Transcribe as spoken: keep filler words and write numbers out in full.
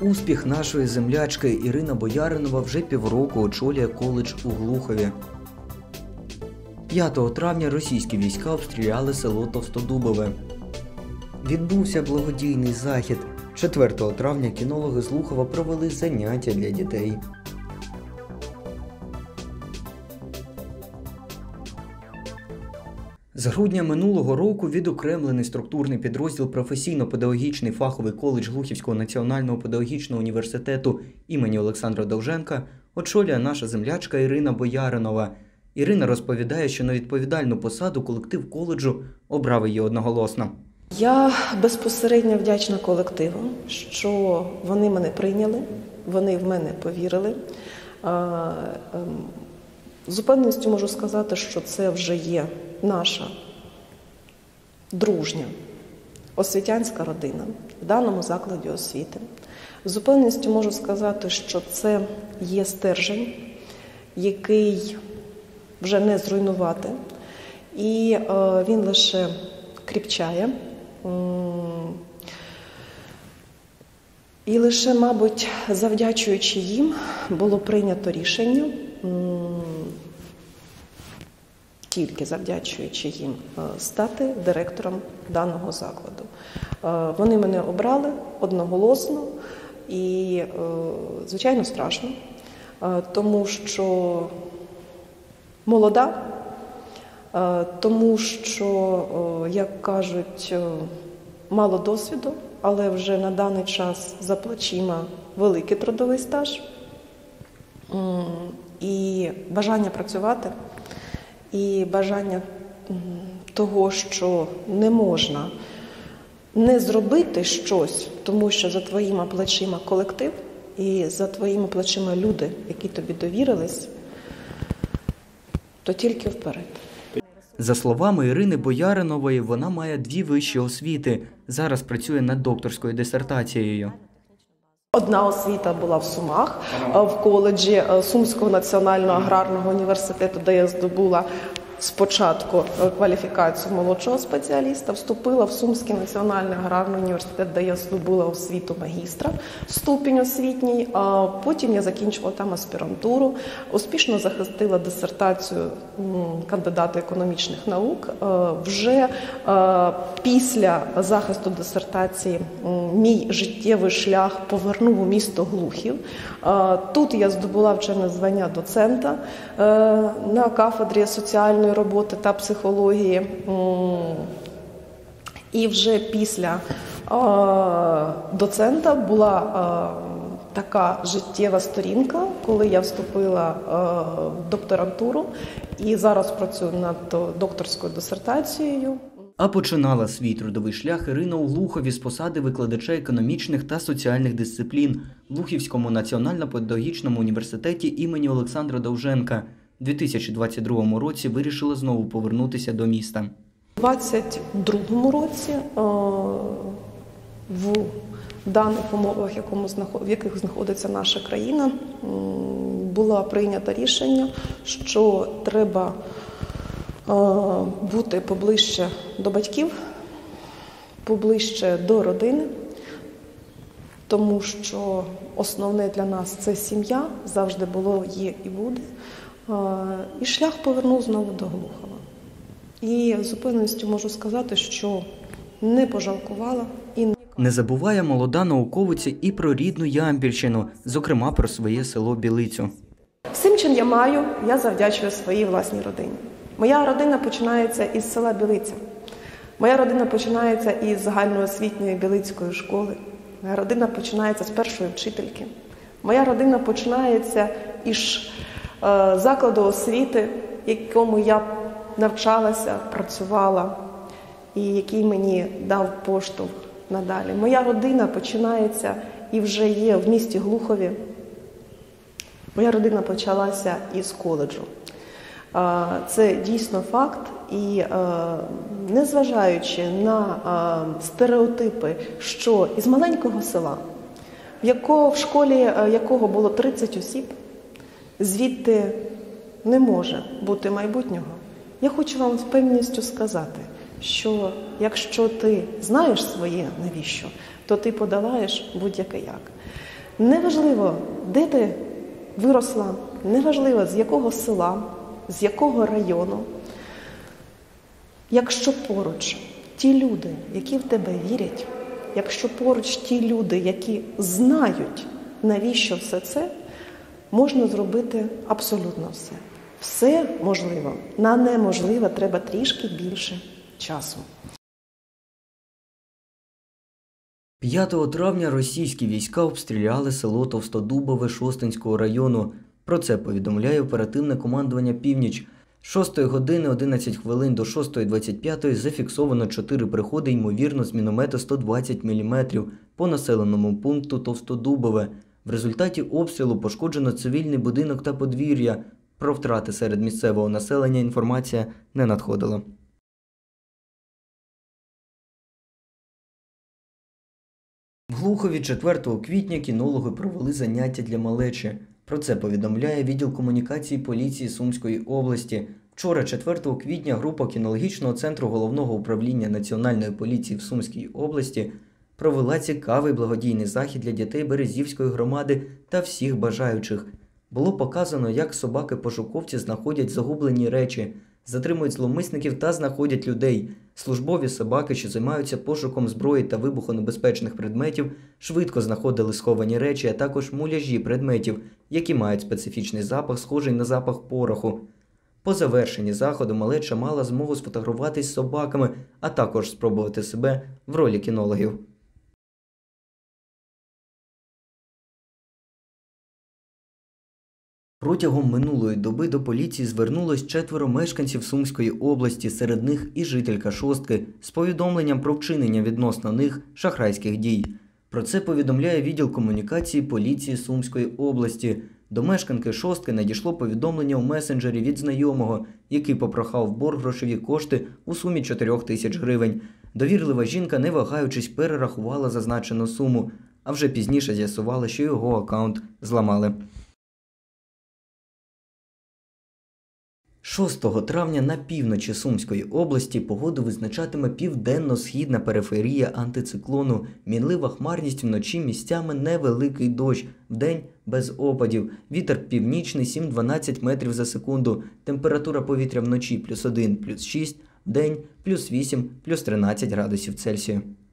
Успіх нашої землячки Ірина Бояринова вже півроку очолює коледж у Глухові. п'ятого травня російські війська обстріляли село Товстодубове. Відбувся благодійний захід. четвертого травня кінологи з Глухова провели заняття для дітей. З грудня минулого року відокремлений структурний підрозділ професійно-педагогічний фаховий коледж Глухівського національного педагогічного університету імені Олександра Довженка очолює наша землячка Ірина Бояринова. Ірина розповідає, що на відповідальну посаду колектив коледжу обрав її одноголосно. Я безпосередньо вдячна колективу, що вони мене прийняли, вони в мене повірили. З упевненістю можу сказати, що це вже є наша дружня освітянська родина в даному закладі освіти. З упевненістю можу сказати, що це є стержень, який вже не зруйнувати, і він лише кріпчає. І лише, мабуть, завдячуючи їм, було прийнято рішення, тільки завдячуючи їм, стати директором даного закладу. Вони мене обрали одноголосно і, звичайно, страшно, тому що молода, тому що, як кажуть, мало досвіду, але вже на даний час за плечима великий трудовий стаж і бажання працювати, і бажання того, що не можна не зробити щось, тому що за твоїми плечима колектив і за твоїми плечима люди, які тобі довірились, то тільки вперед. За словами Ірини Бояринової, вона має дві вищі освіти. Зараз працює над докторською дисертацією. Одна освіта була в Сумах, в коледжі Сумського національного аграрного університету, де я здобула спочатку кваліфікацію молодшого спеціаліста, вступила в Сумський національний аграрний університет, де я здобула освіту магістра, ступінь освітній, а потім я закінчувала там аспірантуру, успішно захистила дисертацію кандидата економічних наук. Вже після захисту дисертації мій життєвий шлях повернув у місто Глухів. Тут я здобула вчене звання доцента на кафедрі соціальної роботи та психології. І вже після доцента була така життєва сторінка, коли я вступила в докторантуру і зараз працюю над докторською дисертацією. А починала свій трудовий шлях Ірина у Глухові з посади викладача економічних та соціальних дисциплін в Глухівському національно-педагогічному університеті імені Олександра Довженка. У дві тисячі двадцять другому році вирішила знову повернутися до міста. У двадцять другому році в даних умовах, в яких знаходиться наша країна, було прийнято рішення, що треба бути поближче до батьків, поближче до родини, тому що основне для нас – це сім'я, завжди було, є і буде. І шлях повернув знову до Глухова. І з упевненістю можу сказати, що не пожалкувала. І не забуває молода науковиця і про рідну Ямпільщину, зокрема про своє село Білицю. Всім, чим я маю, я завдячую своїй власній родині. Моя родина починається із села Білиця. Моя родина починається із загальноосвітньої Білицької школи. Моя родина починається з першої вчительки. Моя родина починається із закладу освіти, в якому я навчалася, працювала і який мені дав поштовх надалі. Моя родина починається і вже є в місті Глухові. Моя родина почалася із коледжу. Це дійсно факт, і незважаючи на стереотипи, що із маленького села, в школі якого було тридцять осіб, звідти не може бути майбутнього. Я хочу вам з впевненістю сказати, що якщо ти знаєш своє навіщо, то ти подолаєш будь-яке як. Неважливо, де ти виросла, неважливо, з якого села, з якого району. Якщо поруч ті люди, які в тебе вірять, якщо поруч ті люди, які знають, навіщо все це, можна зробити абсолютно все. Все можливо. На неможливе треба трішки більше часу. п'ятого травня російські війська обстріляли село Товстодубове Шостинського району. Про це повідомляє оперативне командування «Північ». З шостої години одинадцять хвилин до шостої двадцять п'ять зафіксовано чотири приходи, ймовірно, з міномета сто двадцять міліметрів по населеному пункту Товстодубове. В результаті обстрілу пошкоджено цивільний будинок та подвір'я. Про втрати серед місцевого населення інформація не надходила. В Глухові четвертого квітня кінологи провели заняття для малечі. Про це повідомляє відділ комунікації поліції Сумської області. Вчора, четвертого квітня, група кінологічного центру Головного управління Національної поліції в Сумській області провела цікавий благодійний захід для дітей Березівської громади та всіх бажаючих. Було показано, як собаки-пошуковці знаходять загублені речі, затримують зловмисників та знаходять людей. Службові собаки, що займаються пошуком зброї та вибухонебезпечних предметів, швидко знаходили сховані речі, а також муляжі предметів, які мають специфічний запах, схожий на запах пороху. По завершенні заходу малеча мала змогу сфотографуватись з собаками, а також спробувати себе в ролі кінологів. Протягом минулої доби до поліції звернулось четверо мешканців Сумської області, серед них і жителька Шостки, з повідомленням про вчинення відносно них шахрайських дій. Про це повідомляє відділ комунікації поліції Сумської області. До мешканки Шостки надійшло повідомлення у месенджері від знайомого, який попрохав в борг грошові кошти у сумі чотирьох тисяч гривень. Довірлива жінка, не вагаючись, перерахувала зазначену суму, а вже пізніше з'ясувала, що його акаунт зламали. шостого травня на півночі Сумської області погоду визначатиме південно-східна периферія антициклону. Мінлива хмарність, вночі місцями невеликий дощ, вдень без опадів. Вітер північний сім-дванадцять метрів за секунду. Температура повітря вночі плюс один, плюс шість, вдень плюс вісім, плюс тринадцять градусів Цельсію.